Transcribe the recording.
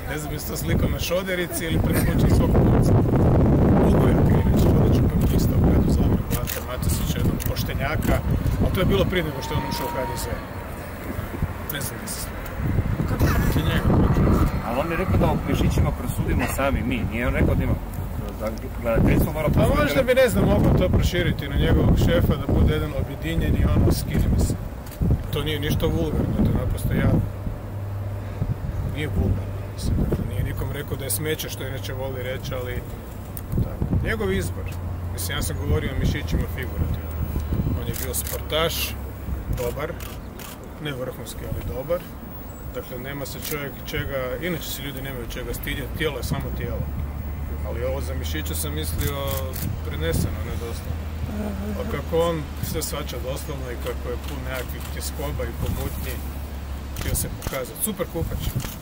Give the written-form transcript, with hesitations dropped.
Ne znam jesi to sliko na šoderici ili pred kućom svog kuca. Ulgojaka inače, vodeću komunista u gradu Zagrebu, Ante Matosića, jednog poštenjaka, ali to je bilo prije nego što je on ušao u HDZ. Ne znam gdje se slika. Ti njega. Ali on je rekao da o mišićima prosudimo sami mi, nije on rekao da ima gledateljstvo mora prosuditi. Pa možda bi, ne znam, mogao to proširiti na njegovog šefa da bude jedan objedinjeni skini se. To nije ništa vulgarno, to je naprosto javno. Nije vulgarno, mislim. Nije nikom rekao da je smeće, što inače voli reći, ali tako. Njegov izbor. Mislim, ja sam govorio o mišićima figurativno. On je bio sportaš, dobar, ne vrhunski, ali dobar. Dakle, nema se čovjek čega, inače se ljudi nemaju čega stidjeti, tijelo je samo tijelo. Ali ovo za mišiće sam mislio preneseno, ne doslovno. A kako on sve svača doslovno i kako je pun nekakvih tjeskoba i pomutnji, htio se pokazati. Super kupač.